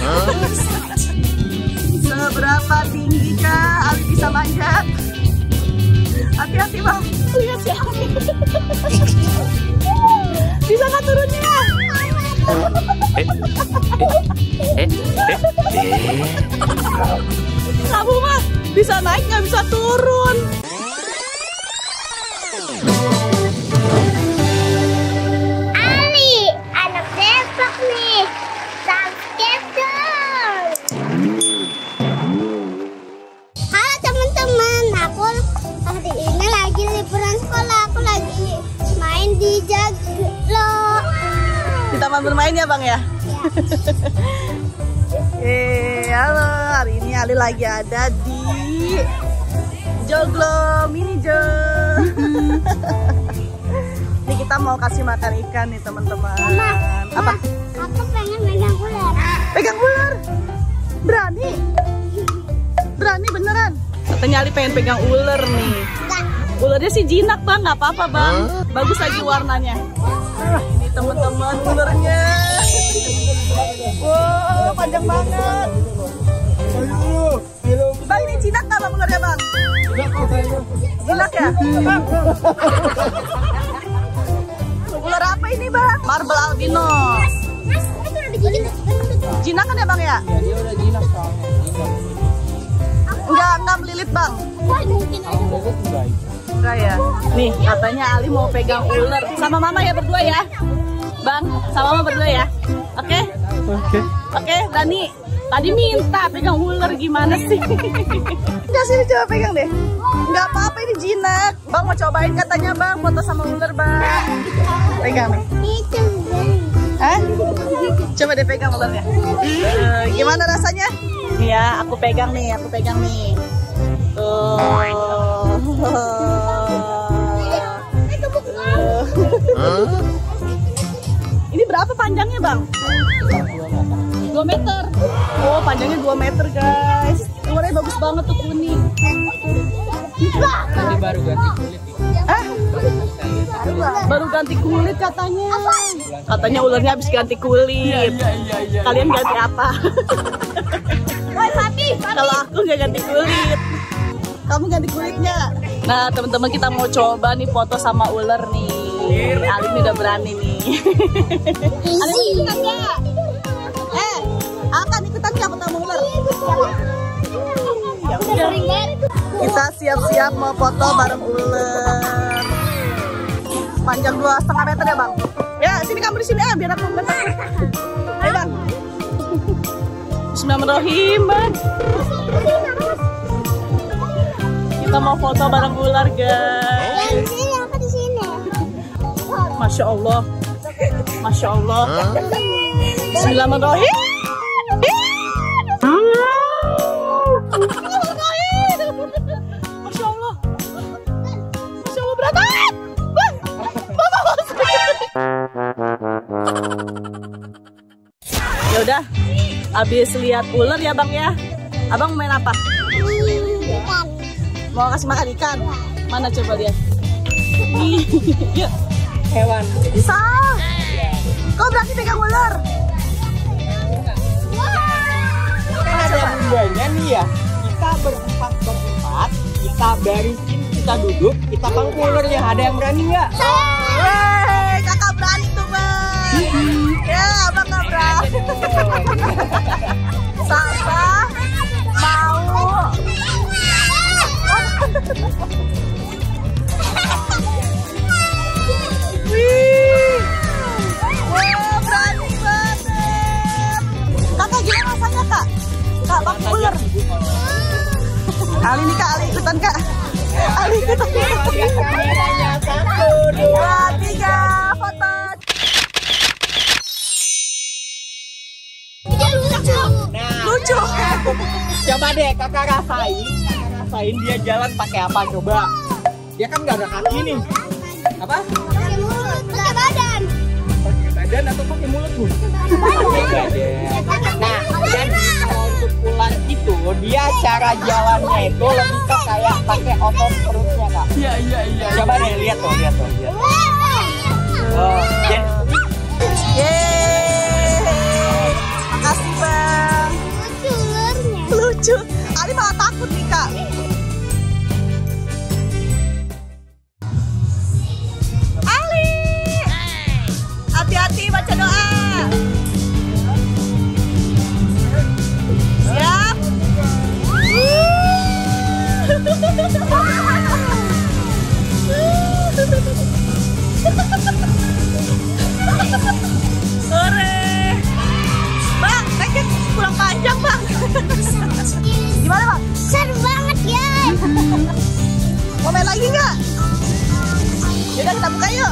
Seberapa tinggi kah Ali bisa manjat? Hati-hati bang. Lihat ya. Bisa nggak turunnya? Kamu mah bisa naik nggak bisa turun. Ali, anak Depok nih. Subscribe dong. Halo teman-teman, aku hari ini lagi liburan sekolah. Aku lagi main di Joglo. Di taman bermain ya bang ya? Halo, hari ini Ali lagi ada di Joglo Mini Jo. Ini kita mau kasih makan ikan nih teman-teman. Apa? Aku pengen megang ular. Pegang ular? Berani? Berani beneran? Katanya Ali pengen pegang ular nih. Ularnya sih jinak bang, nggak apa-apa bang. Bagus lagi warnanya. Ini teman-teman ularnya. Wow, panjang banget. Bang, ini jinak nggak bang ularnya bang? Jinak ya? Ular apa ini bang? Marble albinos. Jinak kan ya bang ya? Ya dia udah jinak soalnya. Enggak melilit bang. Mungkin aja. Enggak ya? Nih katanya Ali mau pegang ular sama mama ya berdua ya? Bang, sama mama berdua ya? Oke? Oke, Dani. Tadi minta pegang ular gimana sih? Enggak sih, coba pegang deh. Enggak apa-apa ini jinak. Bang mau cobain katanya bang, foto sama ular bang. Pegang nih. Itu. Hah? Coba deh pegang ularnya. Gimana rasanya? Nih ya, aku pegang nih. Ini berapa panjangnya bang? 2 meter. Oh panjangnya 2 meter guys. Warnanya bagus banget tuh kuning. Tadi baru ganti kulit. Baru ganti kulit katanya. Katanya ularnya habis ganti kulit. Kalian ganti apa? Kalau aku nggak ganti kulit. Kamu ganti kulitnya. Nah teman-teman kita mau coba nih foto sama ular nih. Ali ini udah berani nih. Ali ikutan nggak? Akan ikutan nggak foto sama ular? Ya udah. Kita siap-siap mau foto bareng ular. Panjang 2,5 meter ya bang. Ya sini kamu di sini biar aku bentar. Ayo bang. Bismillahirrahmanirrahim bang. Kita mau foto bareng ular guys. Aku di sini. Masya Allah. Masya Allah. Bismillahirrahmanirrahim. Masya Allah. Masya Allah berat banget. Ya udah, habis lihat ular ya bang ya. Abang main apa? Ikan. Mau kasih makan ikan? Mana coba lihat? Yuk. Hewan. Bisa. Kau berani pegang ular? Kan ada bumbanya nih ya. Kita berempat, kita barisin, kita duduk, kita pangku ularnya. Ada yang berani nggak? Wey, kakak berani tuh bang. Ya, abang nggak berani. Sasa mau. Wih, wah berani banget. Kakak gimana rasanya kak? Kak bang ular. Ali nih kak, Ali ikutan kak. Ali ikutan. Kameranya 1, 2, 3, foto. Lucu. Coba deh kakak rasain dia jalan pakai apa coba? Dia kan nggak ada kaki nih. Apa? Pakai mulut, pakai badan. Pakai badan atau pakai mulut bu? Pakai badan. Nah, dan untuk ular itu dia cara jalannya itu lebih ke kayak pakai otot perutnya kak. Iya. Coba deh lihat tuh. Oh, Yeay. Makasih bang. lucu. Ali malah takut nih Kak. Ali, hati-hati baca doa. Siap. Sore. Bang, naiknya kurang panjang Bang. Gimana Bang? Seru banget guys. Mau main lagi nggak? Yaudah kita buka yuk.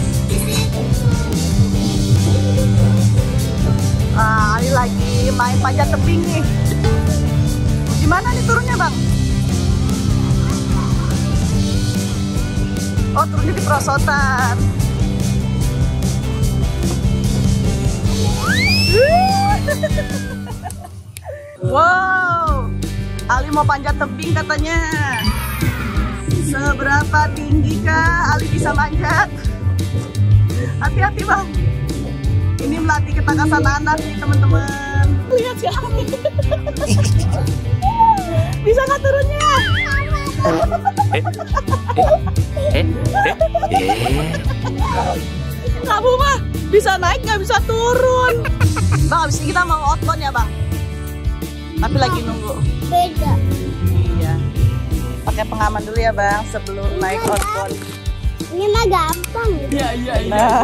Ali lagi main panjat tebing nih. Gimana nih turunnya Bang? Oh turunnya di perosotan. Wow, Ali mau panjat tebing katanya. Seberapa tinggi kah Ali bisa manjat? Hati-hati Bang. Ini melatih ketangkasan anak nih teman-teman. Lihat ya. Bisa nggak turunnya? Kamu mah bisa naik nggak bisa turun. Bang, abis ini kita mau outbound ya Bang. Tapi lagi nunggu. Beda. Iya. Pakai pengaman dulu ya Bang sebelum naik outbound. Ini mah gampang. Iya. Nah.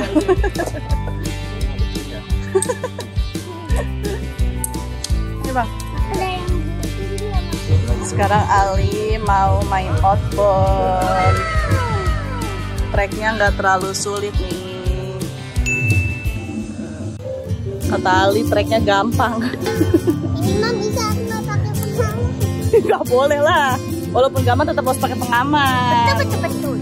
Ini Bang. Ada yang Sekarang Ali mau main outbound. Treknya nggak terlalu sulit nih. Kata Ali treknya gampang. ini mah bisa nggak pakai pengaman. Nggak boleh lah. Walaupun gampang tetap harus pakai pengaman. Betul.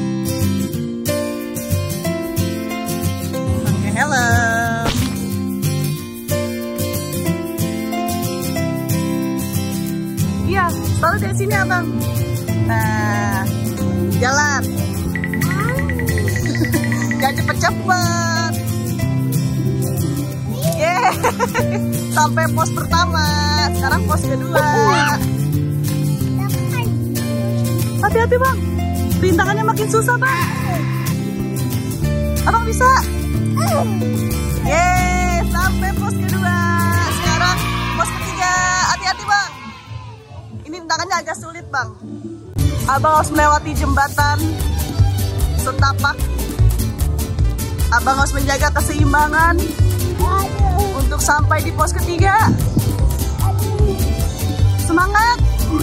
Pakai helm. Iya, selalu dari sini Abang. Nah, jalan. Jangan cepet-cepet. Yeay, sampai pos pertama. Sekarang pos kedua. Hati-hati Bang, rintangannya makin susah Bang. Abang bisa. Yeay, sampai pos kedua. Sekarang pos ketiga. Hati-hati Bang. Ini rintangannya agak sulit Bang. Abang harus melewati jembatan setapak. Abang harus menjaga keseimbangan untuk sampai di pos ketiga. Semangat.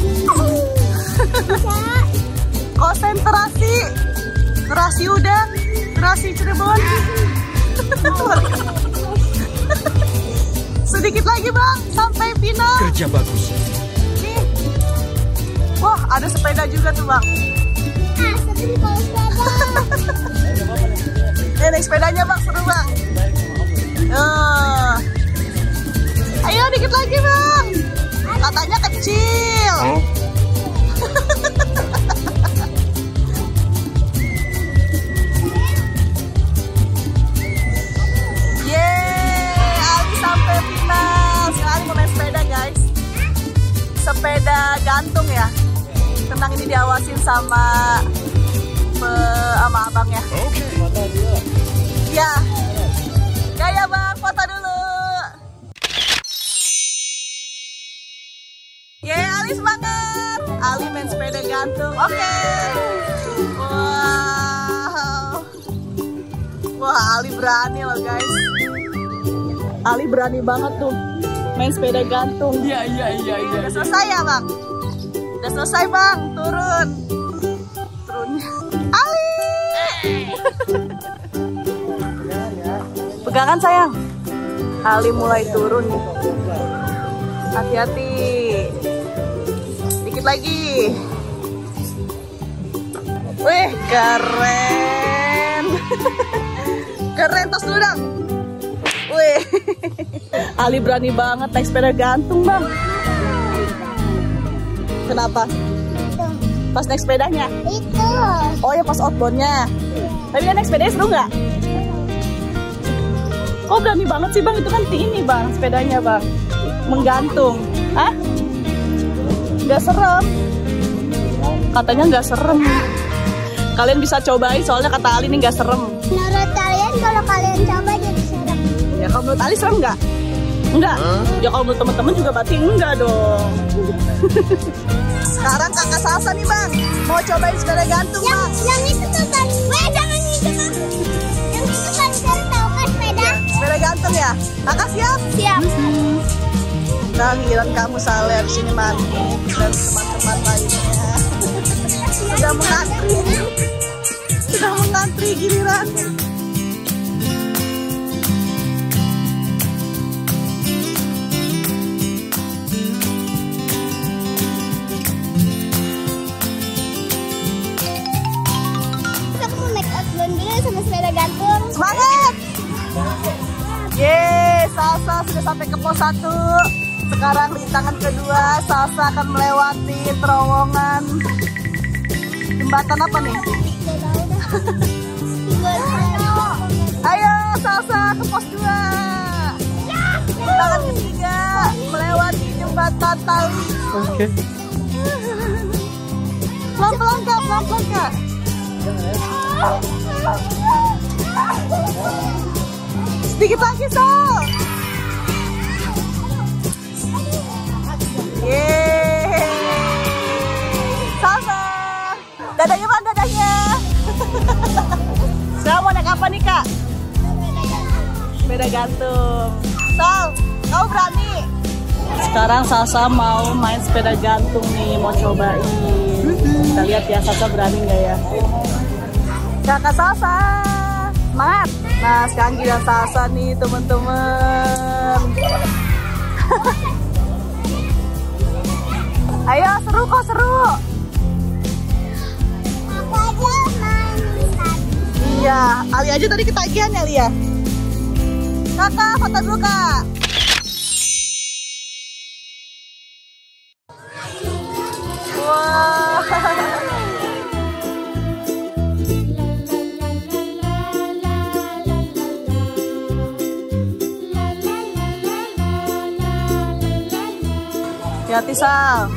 Konsentrasi. Terasi udang, terasi Cirebon. Sedikit lagi Bang, sampai final. Kerja bagus. Nih. Wah, ada sepeda juga tuh Bang. Seru kalau sepeda. Naik sepedanya Bang, seru Bang. Ayo dikit lagi Bang. Katanya kecil. Yeay, Ali sampai final. Sekarang mau main sepeda guys. Sepeda gantung ya. Tenang, ini diawasin sama abangnya. Ya, gaya Bang, foto dulu. Yeay, Ali semangat. Ali main sepeda gantung. Oke. Wow. Wah, Ali berani loh guys. Ali berani banget tuh main sepeda gantung. Iya. Udah selesai ya Bang? Udah selesai Bang, turun. Turunnya. Ali. Pegangan sayang. Ali mulai turun nih. Hati-hati. Dikit lagi. Wih, keren. Keren, tos dulu dong. Wih. Ali berani banget naik sepeda gantung Bang. Kenapa? Pas naik sepedanya? Itu. Oh ya pas outboundnya. Tapi dia naik sepedanya seru nggak? Kok berani banget sih Bang? Itu kan ini Bang, sepedanya Bang. Menggantung. Hah? Nggak serem. Katanya nggak serem. Kalian bisa cobain soalnya kata Ali ini nggak serem. Menurut kalian kalau kalian coba jadi serem? Ya kalau menurut Ali serem nggak? Enggak. Ya kalau menurut teman-teman juga berarti enggak dong. Sekarang kakak Salsa nih bang, mau cobain sepeda gantung bang. Yang itu tuh kan, jangan nginjek aku. Yang itu kan sekarang tahu kan sepeda? Sepeda gantung ya? Kakak siap? Siap. Nah, giliran kamu Saler sini mandi dan teman-teman lainnya. Sudah mengantri giliran. Aku mau make up dulu sama sepeda gantung. Semangat! Yeay, Salsa sudah sampai ke pos 1. Sekarang di tangan kedua, Salsa akan melewati terowongan. Jembatan apa nih? Ayo Salsa ke pos 2. Tangan ketiga melewati jembatan tali. Oke. Pelan-pelan kak, pelan-pelan kak. Sedikit lagi Sal. Yeay. Salsa. Dadanya mana dadanya? Sekarang mau naik apa nih kak? Sepeda gantung. Sal, kamu berani? Sekarang Salsa mau main sepeda gantung nih, mau cobain. Kita lihat ya Salsa berani nggak ya? Kakak Salsa, semangat! Nah sekarang giliran Salsa nih teman-teman. Ayo seru kok seru. Aku aja main tadi. Iya, Ali aja tadi ketagihan ya Lia. Kakak foto dulu kak. Wah. Hati-hati Sal.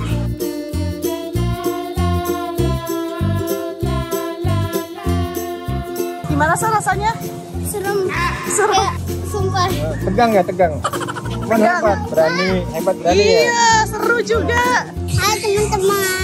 Gimana Sal rasanya? Serem. Serem. Ya, sumpah. Tegang ya, tegang. Cuman Tegang. hebat berani ya. Iya, seru juga. Hai teman-teman.